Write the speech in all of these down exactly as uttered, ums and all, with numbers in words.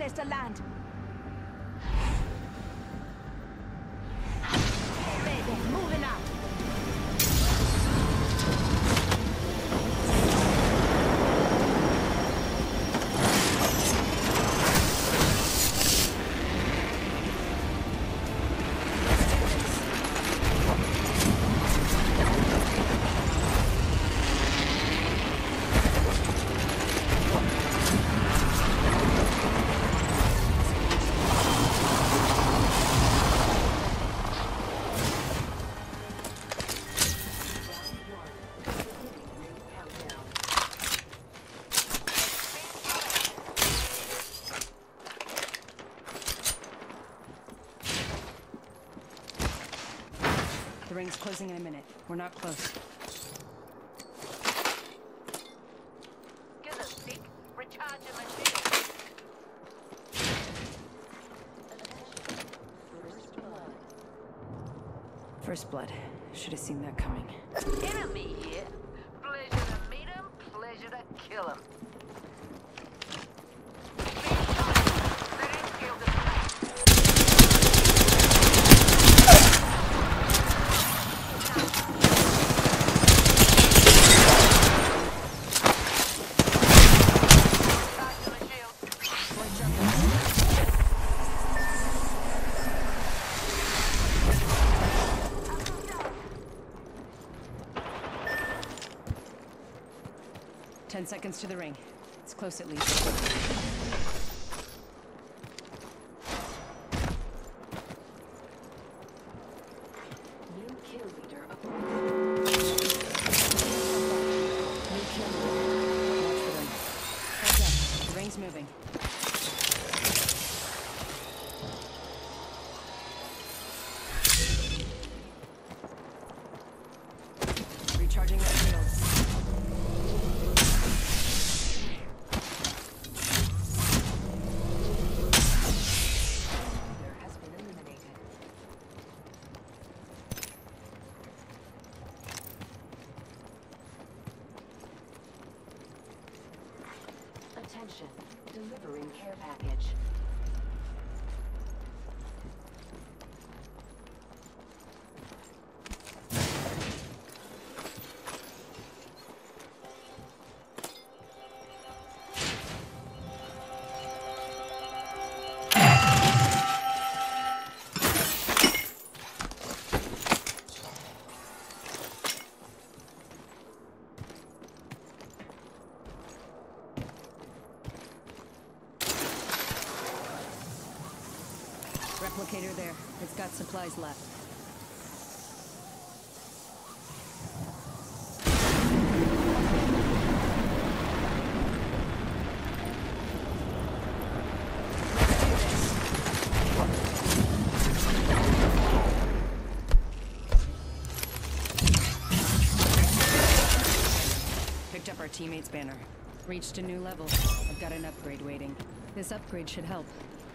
place to land. Baby, moving up. The ring's closing in a minute. We're not close. Give a stick, recharging my shield. First blood. Should have seen that coming. Enemy here. Pleasure to meet him, pleasure to kill him. Ten seconds to the ring. It's close at least. New kill leader appointed. New kill. Watch for them. Heads up. The ring's moving. Recharging our shields. Attention, delivering care package. Replicator there. It's got supplies left. Picked up our teammate's banner. Reached a new level. I've got an upgrade waiting. This upgrade should help.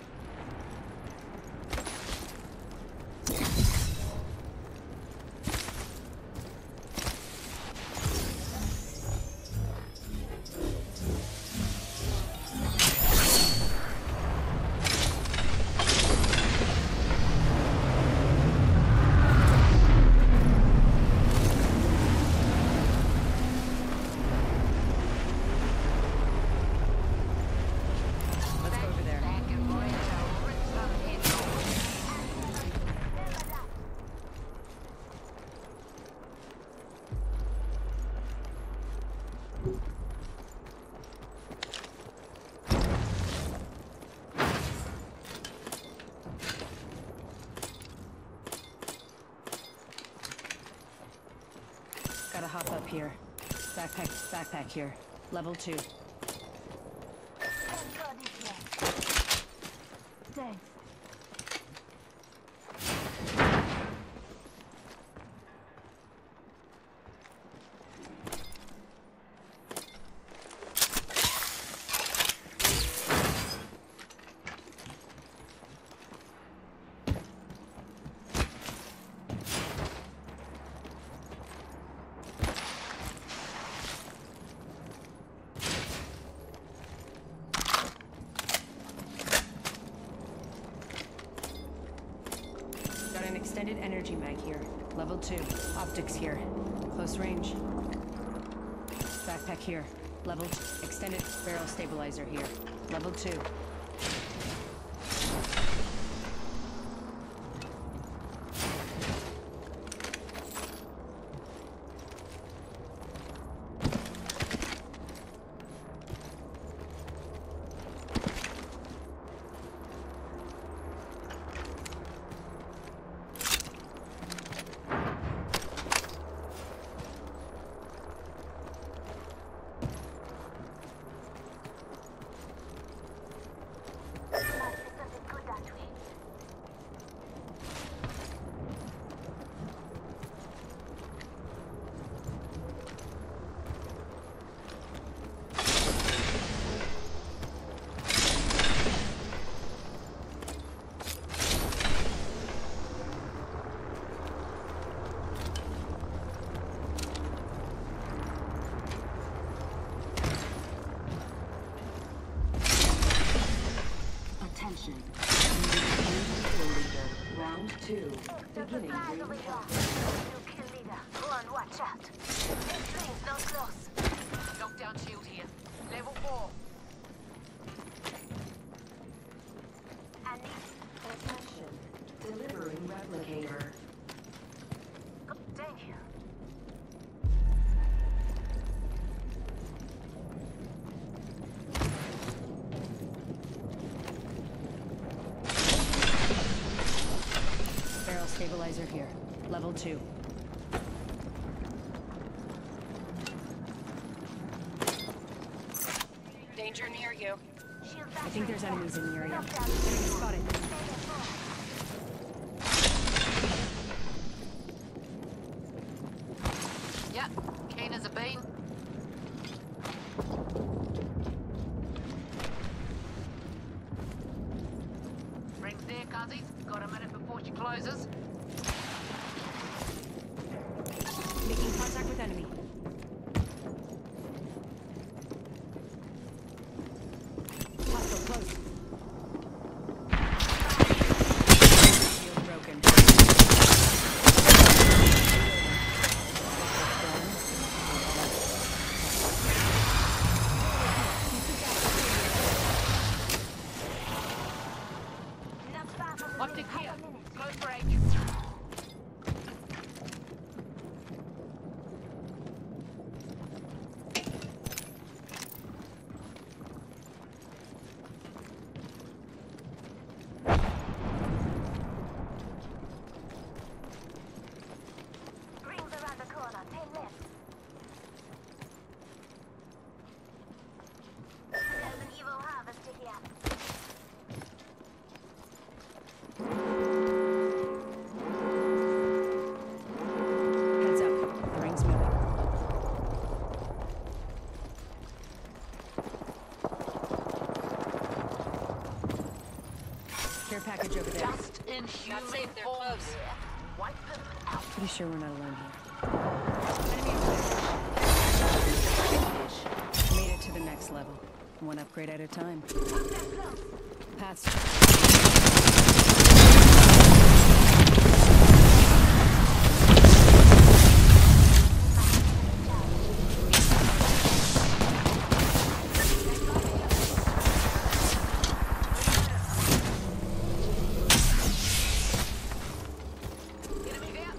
Gotta hop up here. Backpack, backpack here. Level two. Thanks. Level two. Optics here. Close range. Backpack here. Level two. Extended barrel stabilizer here. Level two. Attention. Kill leader. Round two. Beginning ring count. New kill leader. Go on, watch out. Train's not close. Knockdown shield here. Level four. I need... Attention. Delivering replicator. Thank you. Barrel stabilizer here. Level two. Danger near you. I think there's enemies in the area. Enemy spotted. Yep, keen as a bean. Rings there, cuzzies. Got a minute before she closes. Making contact with enemy. Hostile close. Shield broken. Optic here. Close range. Rings around the corner. Ten left. There's an evil harvester here. Heads up. The ring's moving. Care package over there. Just inhuman forms. Wipe them out. Pretty sure we're not alone here. Enemy over there. Made it to the next level. One upgrade at a time. Paths. Enemy here.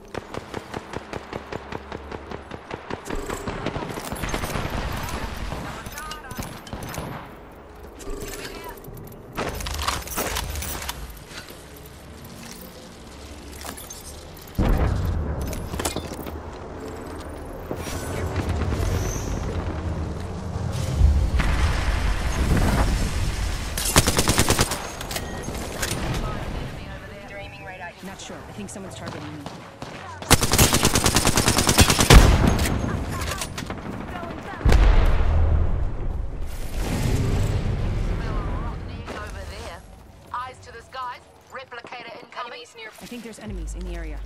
Enemy here. Not sure. I think someone's targeting me. Smell a rotten egg over there. Eyes to the skies. Replicator incoming. I think there's enemies in the area.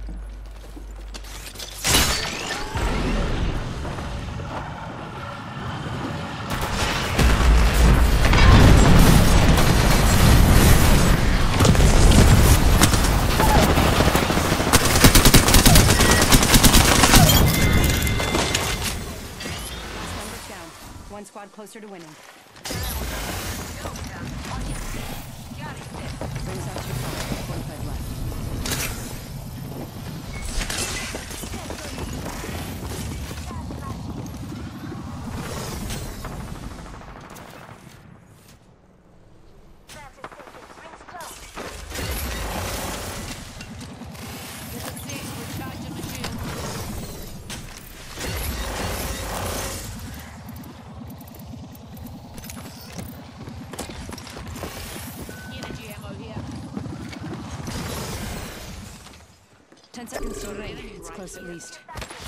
one squad closer to winning. Rings out too far. forty-five left. Ten seconds till ring. It's close at least.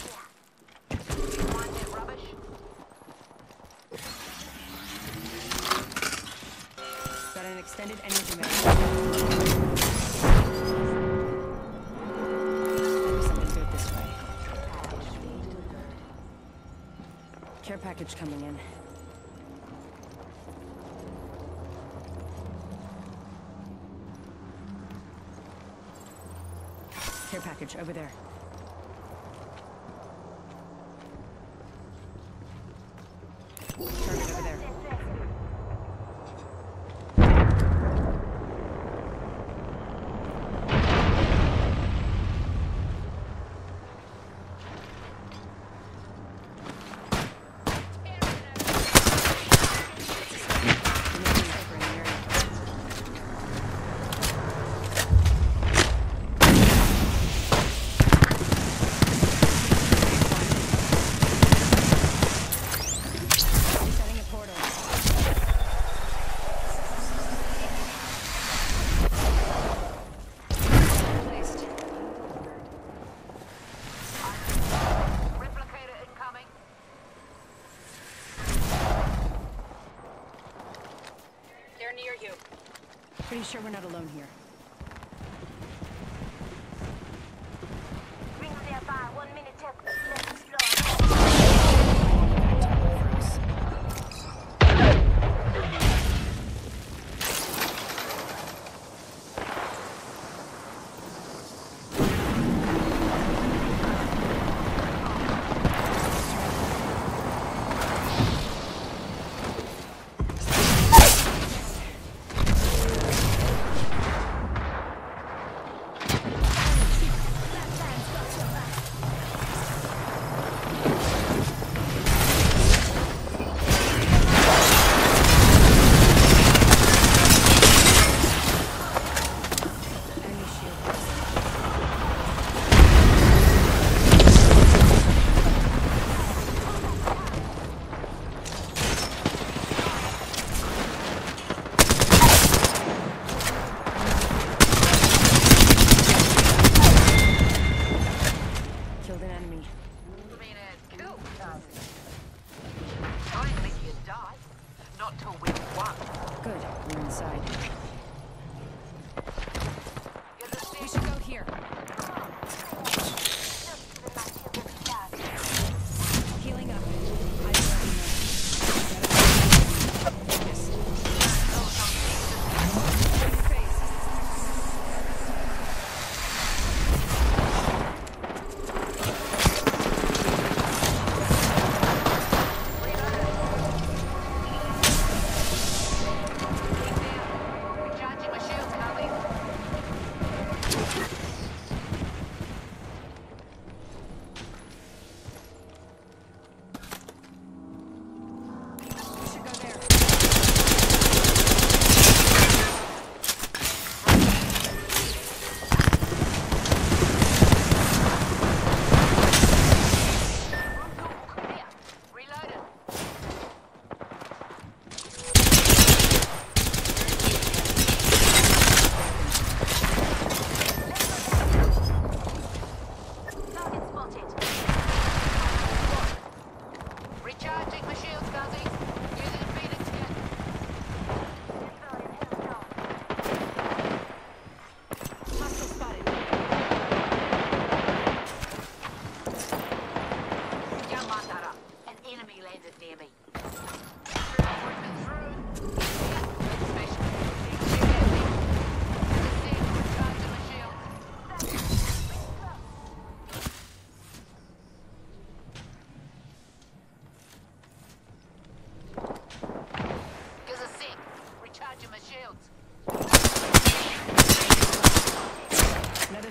Got an extended energy mag. Maybe something good this way. Care package coming in. Care package over there. Target over there. Near you. Pretty sure we're not alone here. Rings nearby. One minute till let's explore. Good, we're inside. We should go here. Healing up. I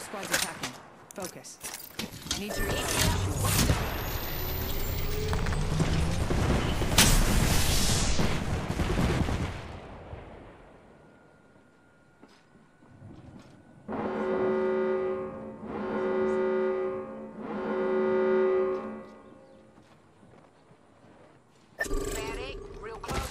squad's attacking. Focus. Need to recharge your shield. Medic, real close.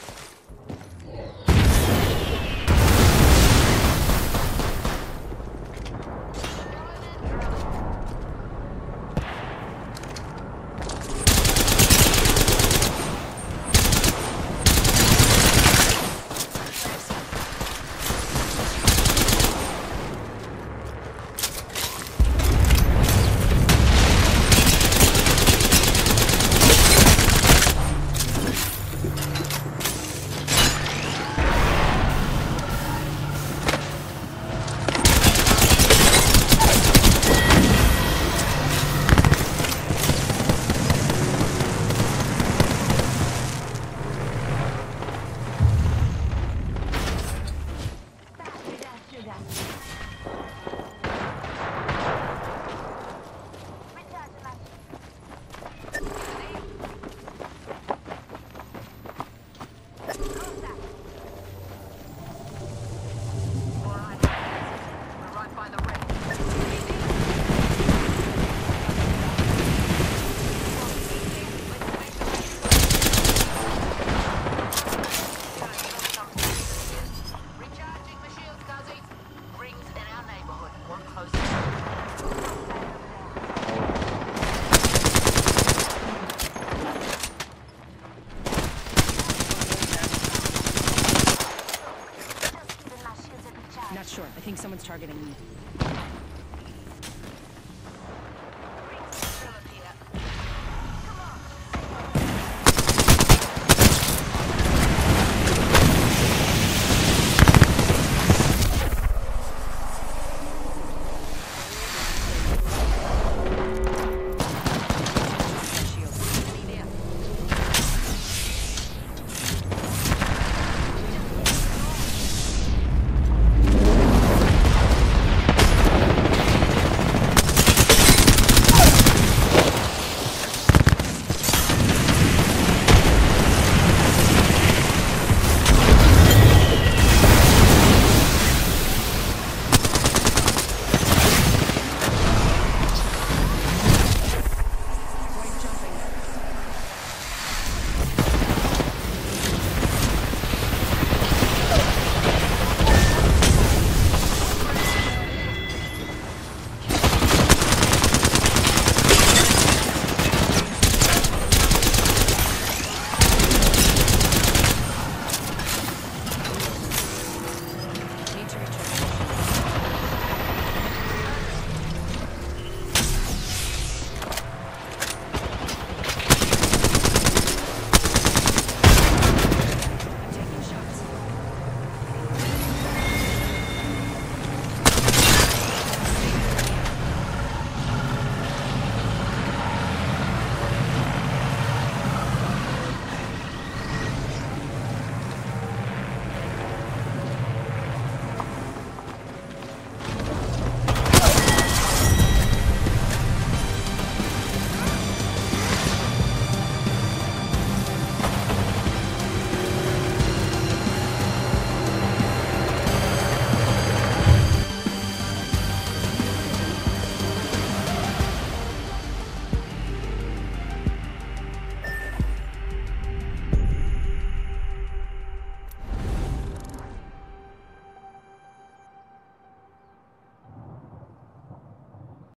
Not sure. I think someone's targeting me.